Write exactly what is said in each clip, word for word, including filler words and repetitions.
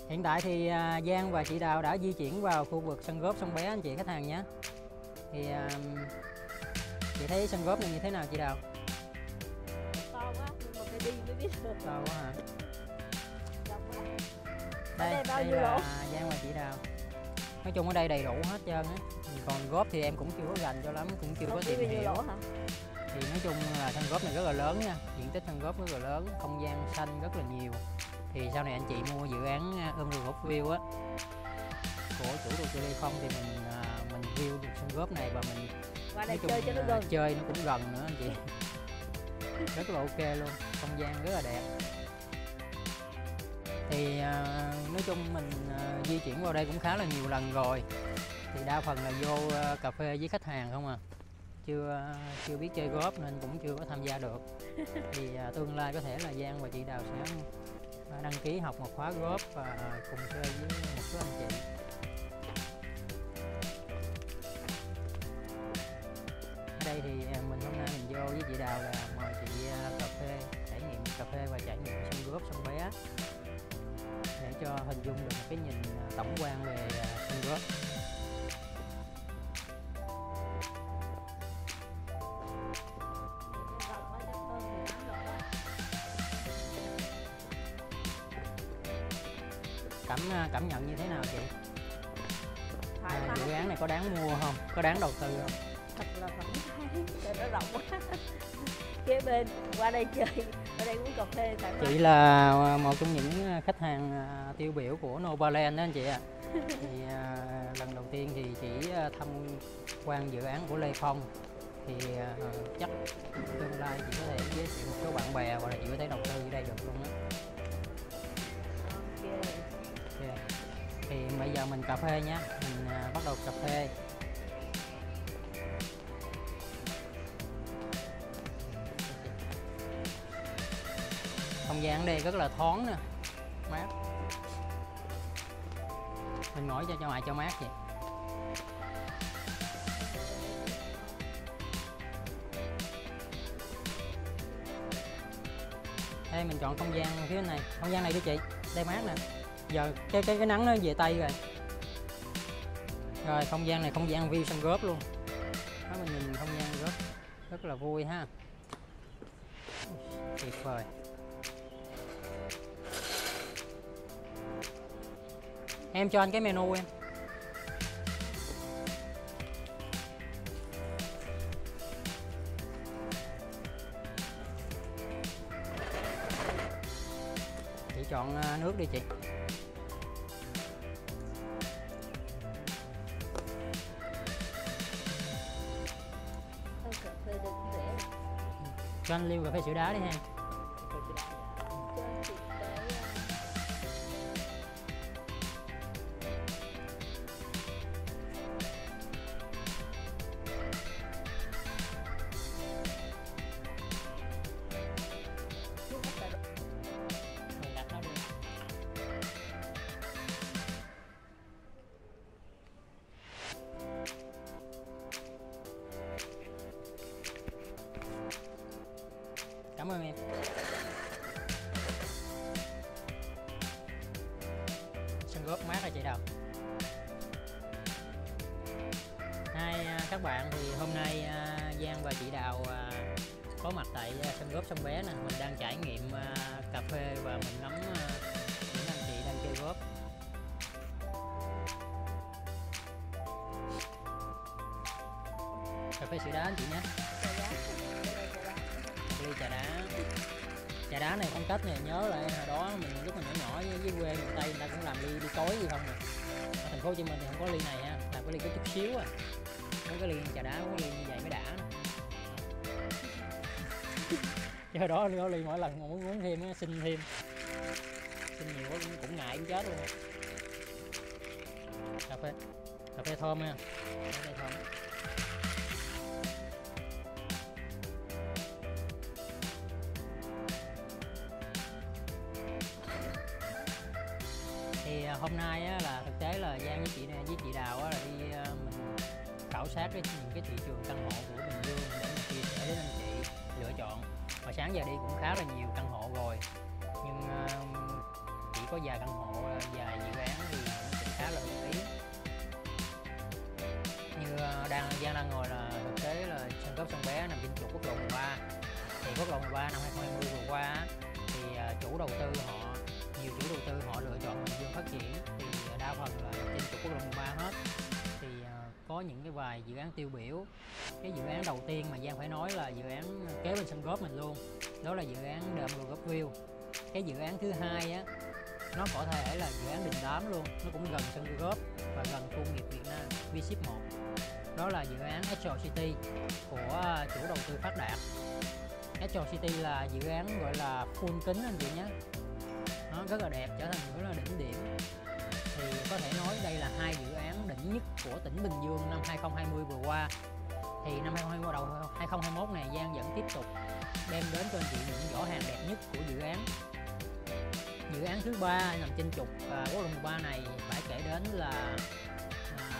Hiện tại thì à, Giang và chị Đào đã di chuyển vào khu vực sân golf Sông Bé anh chị khách hàng nhé. Thì à, chị thấy sân golf này như thế nào chị Đào? To quá nhưng mà phải đi mới biết được. To quá hả? Rộng quá. Đây, đây bao đây nhiêu là lỗ? Giang và chị Đào. Nói chung ở đây đầy đủ hết trơn á. Còn golf thì em cũng chưa có rành cho lắm, cũng chưa Không có biết tìm bao nhiêu hiểu. lỗ hả? Thì nói chung là sân golf này rất là lớn nha, diện tích sân golf rất là lớn, không gian xanh rất là nhiều. Thì sau này anh chị mua dự án ươm rừng golf view á của chủ đầu tư Lê Phong thì mình à, mình view được sân golf này và mình Qua đây nói chung chơi cho nó là gần. chơi nó cũng gần nữa anh chị. Rất là ok luôn, không gian rất là đẹp. Thì à, nói chung mình à, di chuyển vào đây cũng khá là nhiều lần rồi. Thì đa phần là vô à, cà phê với khách hàng không à. Chưa chưa biết chơi golf nên cũng chưa có tham gia được. Thì à, tương lai có thể là Giang và chị Đào sẽ à, đăng ký học một khóa golf và cùng chơi với một số anh chị. Ở đây thì à, mình hôm nay mình vô với chị Đào là mời chị à, cà phê, trải nghiệm cà phê và trải nghiệm sân golf Sông Bé để cho hình dung được một cái nhìn à, tổng quan về à, sân golf. Rộng quá chắc hơn mười tám lỗ á. Cảm à, cảm nhận như thế nào chị? Thoải À, mái. dự án này có đáng mua không? Có đáng đầu tư không? Thật là thoải mái. Trời nó rộng quá. Kế bên qua đây chơi, ở đây uống cà phê thoải mái. Chị là một trong những khách hàng à, tiêu biểu của Novaland đó anh chị ạ. À. Thì à, lần đầu tiên thì chỉ tham quan dự án của Lê Phong thì à, chắc tương lai chị có thể giới thiệu một số bạn bè hoặc là chị có thể đầu tư ở đây được luôn á. Ok. Okay. Thì bây giờ mình cà phê nhé, mình à, bắt đầu cà phê. Không gian ở đây rất là thoáng nè, mát. Mình ngồi cho cho ngoại cho mát vậy. Đây mình chọn không gian phía này, không gian này đi chị, đây mát nè. Giờ cái cái cái nắng nó về tay rồi. Rồi không gian này không gian view sân golf luôn. Đó, mình nhìn không gian golf rất là vui ha. Tuyệt vời. Em cho anh cái menu em. Chị chọn nước đi chị. Thôi cà phê đây cũng rẻ. Cho anh ly cà phê sữa đá đi ha. Cho anh chị cái uh, nước ép cà rốt. Rồi đặt nó đi. Cảm ơn em. Sân golf mát rồi chị Đào. Hai à, các bạn thì hôm nay à, Giang và chị Đào à, có mặt tại à, sân golf Sông Bé nè. Mình đang trải nghiệm à, cà phê và mình ngắm à, những anh chị đang chơi golf. Cà phê sữa đá anh chị nhé. Trà đá. Trà đá. Một ly trà đá. Trà đá này phong cách này nhớ lại hồi đó mình lúc mình nhỏ nhỏ với, với quê miền Tây người ta cũng làm ly ly cối gì không à. Ở thành phố Hồ Chí Minh thì không có ly này ha, làm cái ly có chút xíu à. Mấy cái ly trà đá có ly như vậy mới đã nè. Chứ hồi đó có ly mỗi lần muốn muốn thêm á, xin thêm. Xin nhiều quá cũng, cũng ngại cũng chết luôn. Cà phê. Cà phê thơm ha. Cà phê thơm. Thì hôm nay á, là thực tế là Giang với chị với chị Đào á, là đi uh, mình khảo sát cái những cái thị trường căn hộ của Bình Dương để mình chia sẻ đến anh chị lựa chọn. Mà sáng giờ đi cũng khá là nhiều căn hộ rồi, nhưng uh, chỉ chỉ có vài căn hộ, vài dự án thì nó cũng khá là ưng ý. Như đang Giang đang ngồi là thực tế là sân golf Sông Bé nằm trên trục quốc lộ mười ba. Thì quốc lộ mười ba năm hai không hai không vừa qua thì chủ đầu tư họ, nhiều chủ đầu tư họ lựa chọn Bình Dương phát triển thì đa phần là trên trục quốc lộ mười ba hết. Thì có những cái vài dự án tiêu biểu. Cái dự án đầu tiên mà Giang phải nói là dự án kế bên sân golf mình luôn, đó là dự án Đệm Golf View. Cái dự án thứ hai á, nó có thể là dự án đình đám luôn, nó cũng gần sân golf và gần khu nghiệp Việt Nam V ship một. Đó là dự án Astro City của chủ đầu tư Phát Đạt. Astro City là dự án gọi là full kính anh chị nhé, nó rất là đẹp, trở thành rất là đỉnh điểm. Thì có thể nói đây là hai dự án đỉnh nhất của tỉnh Bình Dương năm hai không hai không vừa qua. Thì năm hai không hai không đầu hai không hai mốt này Giang vẫn tiếp tục đem đến cho anh chị những giỏ hàng đẹp nhất của dự án. Dự án thứ ba nằm trên trục quốc lộ mười ba này phải kể đến là à,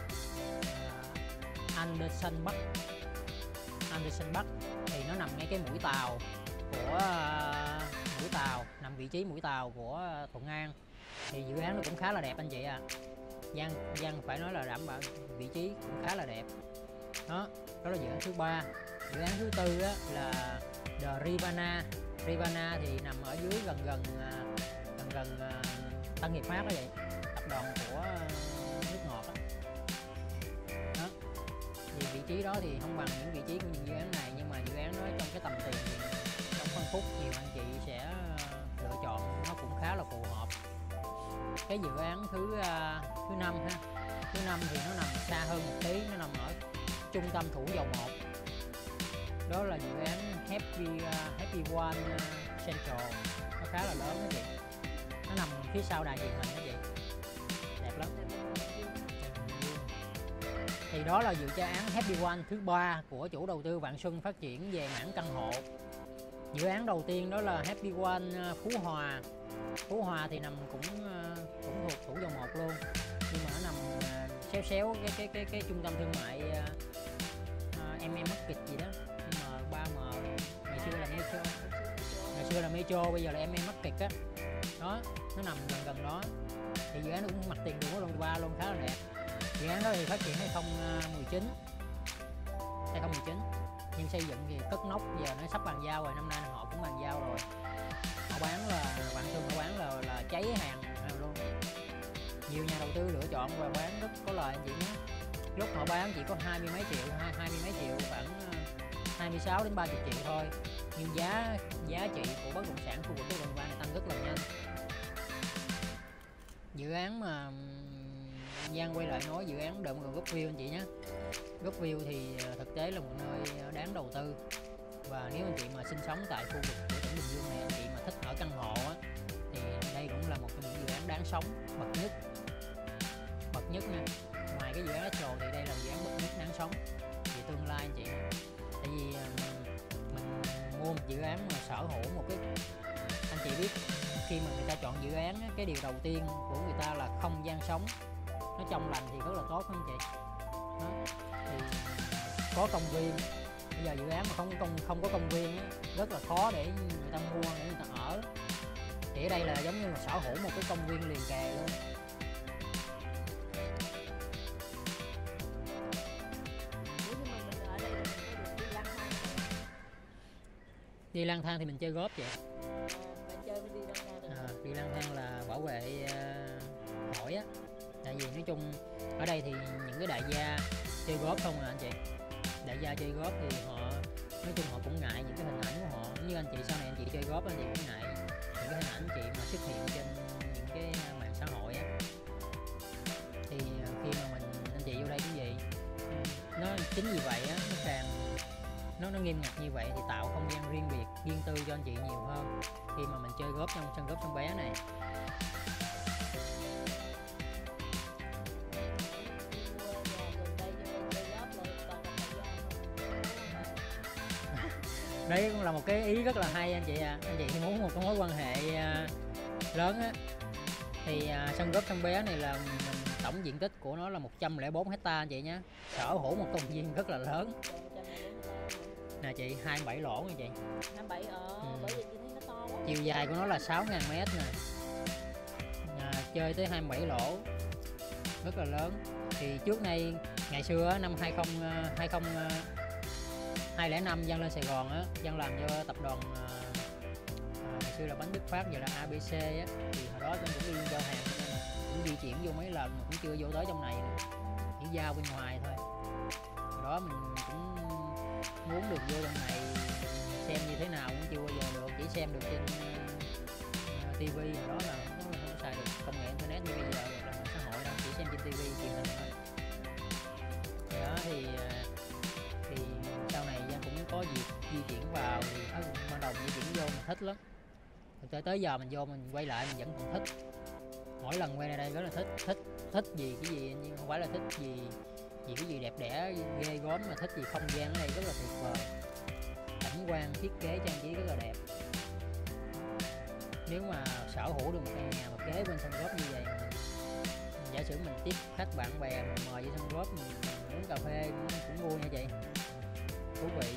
Anderson Bắc. Anderson Bắc thì nó nằm ngay cái mũi tàu của uh, mũi tàu nằm vị trí mũi tàu của Thuận An. Thì dự án nó cũng khá là đẹp anh chị à. Giang Giang phải nói là đảm bảo vị trí cũng khá là đẹp. Đó, đó là dự án thứ ba. Dự án thứ tư á, là The Rivana. Rivana thì nằm ở dưới gần gần gần gần uh, Tân Hiệp Phát đó vậy, tập đoàn của uh, nước ngọt đó. Đó. Thì vị trí đó thì không bằng những vị trí của những dự án này, nhưng mà dự án đó trong cái tầm tiền thì trong phân khúc nhiều anh chị sẽ uh, lựa chọn nó cũng khá là phù hợp. Cái dự án thứ uh, thứ năm ha, thứ năm thì nó nằm xa hơn một tí, nó nằm ở trung tâm Thủ Dầu Một. Đó là dự án Happy uh, Happy One uh, Central, nó khá là lớn đó chị, nó nằm phía sau đài truyền hình đó chị, đẹp lắm. Thì đó là dự án Happy One thứ ba của chủ đầu tư Vạn Xuân phát triển về mảng căn hộ. Dự án đầu tiên đó là Happy One uh, Phú Hòa. Phú Hòa thì nằm cũng uh, cũng thuộc Thủ Dầu Một luôn, nhưng mà nó nằm uh, xéo xéo cái cái cái cái trung tâm thương mại uh, uh, em em Market gì đó, M ba M, ngày xưa là Metro, ngày xưa là Metro, bây giờ là em em Market á. Đó, nó nằm gần gần đó. Thì dự án nó cũng mặt tiền đường quốc lộ mười ba luôn, khá là đẹp. Dự án đó thì phát triển hai không một chín, hai không một chín, nhưng xây dựng thì cất nóc, giờ nó sắp bàn giao rồi, năm nay họ cũng bàn giao rồi. Họ bán là Vạn Xuân họ bán là là cháy hàng, hàng luôn. Nhiều nhà đầu tư lựa chọn và bán rất có lời anh chị nhé. Lúc họ bán chỉ có hai mươi mấy triệu, hai hai mươi mấy triệu, khoảng hai mươi sáu đến ba mươi triệu thôi. Nhưng giá giá trị của bất động sản khu vực quốc lộ mười ba này tăng rất là nhanh. Dự án mà Giang quay lại nói dự án Đệm Golf View anh chị nhé. Golf View thì thực tế là một nơi đáng đầu tư. Và nếu anh chị mà sinh sống tại khu vực của tỉnh Bình Dương này, anh chị mà thích ở căn hộ á, thì đây cũng là một trong những dự án đáng sống, bậc nhất. Bậc nhất nha. Ngoài cái dự án Astro thì đây là dự án bậc nhất đáng sống về tương lai anh chị. Tại vì mình mua một dự án mà sở hữu một cái, anh chị biết khi mà người ta chọn dự án á, cái điều đầu tiên của người ta là không gian sống, nó trong lành thì rất là tốt không chị. Đó. Thì có công viên. Bây giờ dự án mà không công không có công viên á, rất là khó để người ta mua, để người ta ở. Thì ở đây là giống như là sở hữu một cái công viên liền kề luôn. Đi lang thang thì mình chơi golf vậy. À, đi lang thang là bảo vệ uh, hỏi á. Tại vì nói chung ở đây thì những cái đại gia chơi golf không à anh chị. Đại gia chơi golf thì họ nói chung họ cũng ngại những cái hình ảnh của họ. Như anh chị sau này anh chị chơi golf anh chị cũng ngại những cái hình ảnh chị mà xuất hiện trên những cái mạng xã hội á. Thì khi mà mình anh chị vô đây cũng vậy, nó chính vì vậy á, nó càng nó nó nghiêm ngặt như vậy thì tạo không gian riêng biệt, riêng tư cho anh chị nhiều hơn khi mà mình chơi golf trong sân golf Sông Bé này. Đấy cũng là một cái ý rất là hay anh chị à. Anh chị muốn một cái mối quan hệ uh, lớn á, thì uh, sân golf Sông Bé này là mình, tổng diện tích của nó là một trăm lẻ bốn hecta anh chị nhé, sở hữu một công viên rất là lớn nè chị, hai mươi bảy lỗ nha chị. hai mươi bảy ờ, ừ. Bởi vì chị thấy nó to quá. Chiều dài của nó là sáu ngàn mét nè. chơi tới hai mươi bảy lỗ, rất là lớn. Thì trước nay ngày xưa á, năm hai không hai không hai không năm Giang lên Sài Gòn á, Giang làm cho tập đoàn à, à, ngày xưa là bánh Đức Phát, giờ là a bê xê á, thì hồi đó Giang cũng đi giao hàng nên là cũng di chuyển vô mấy lần mà cũng chưa vô tới trong này nữa, chỉ giao bên ngoài thôi. Hồi đó mình cũng muốn được vô trong này xem như thế nào cũng chưa bao giờ được, chỉ xem được trên uh, tivi. Hồi đó là không, không xài được công nghệ internet như bây giờ là mạng xã hội đâu, chỉ xem trên tivi truyền hình thôi. Đó thì thì sau này Giang cũng có dịp di chuyển vào, thì à, ban đầu di chuyển vô mình thích lắm, tới tới giờ mình vô mình quay lại mình vẫn còn thích. Mỗi lần quay ra đây rất là thích, thích thích gì cái gì nhưng không phải là thích gì gì cái gì đẹp đẽ ghê gớm, mà thích gì không gian ở đây rất là tuyệt vời, cảnh quan thiết kế trang trí rất là đẹp. Nếu mà sở hữu được một căn nhà mà kế bên sân golf như vậy, mình, giả sử mình tiếp khách bạn bè mình mời vô sân golf mình, mình uống cà phê cũng, cũng vui như vậy, thú vị.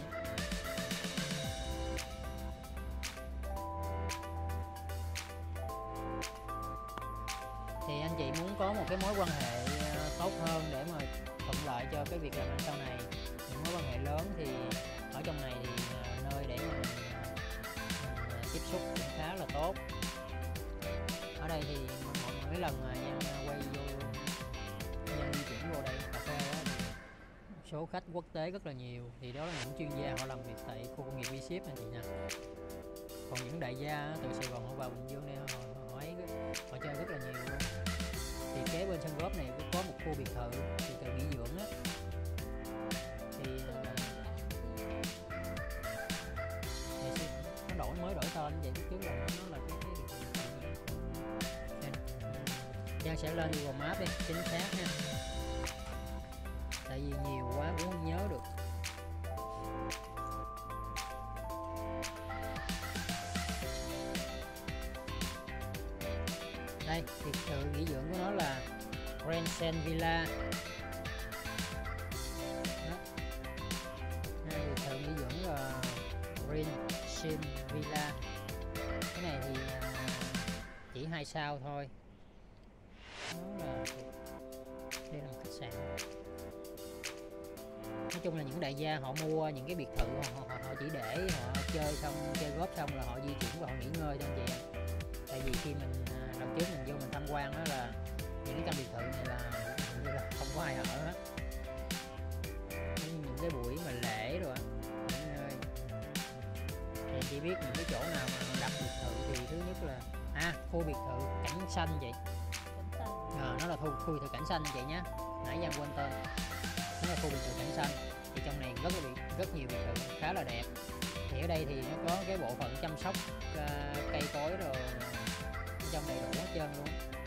Thì anh chị muốn có một cái mối quan hệ tốt hơn để mà thuận lợi cho cái việc làm ăn sau này, những mối quan hệ lớn, thì ở trong này thì nơi để mà mình, mình tiếp xúc cũng khá là tốt. Ở đây thì mọi mấy lần mà Giang quay vô, Giang di chuyển vô đây cà phê đó, thì số khách quốc tế rất là nhiều, thì đó là những chuyên gia họ làm việc tại khu công nghiệp V-Ship anh chị nha. Còn những đại gia từ Sài Gòn họ vào Bình Dương đây họ, họ, ấy, họ chơi rất là nhiều luôn. Thì kế bên sân golf này cũng có một khu biệt thự, biệt thự nghỉ dưỡng á, thì ngày xưa nó đổi mới đổi tên vậy, trước là nó, nó là cái cái biệt thự. Giang sẽ lên Google Maps đi chính xác ha, tại vì nhiều quá cũng không nhớ được. Đây, biệt thự nghỉ dưỡng của nó là Grand Sen Villa. Đó. Đây, biệt thự nghỉ dưỡng là Grand Sen Villa. Cái này thì chỉ hai sao thôi. Nó là đây là một khách sạn. Nói chung là những đại gia họ mua những cái biệt thự họ, họ, họ chỉ để họ chơi xong chơi golf xong là họ di chuyển và họ nghỉ ngơi thôi anh chị. Tại vì khi mình lần trước mình vô mình tham quan đó là những cái căn biệt thự này là hình như là không có ai ở hết, những cái buổi mà lễ rồi nghỉ ngơi thì chỉ biết những cái chỗ nào mà đặt biệt thự thì thứ nhất là à khu biệt thự cảnh xanh vậy, à, nó là khu, khu biệt thự cảnh xanh vậy nhá, nãy Giang quên tên, nó là khu biệt thự cảnh xanh. Thì trong này rất là biệt, rất nhiều biệt thự khá là đẹp. Thì ở đây thì nó có cái bộ phận chăm sóc uh, cây cối rồi trong đầy đủ hết trơn luôn.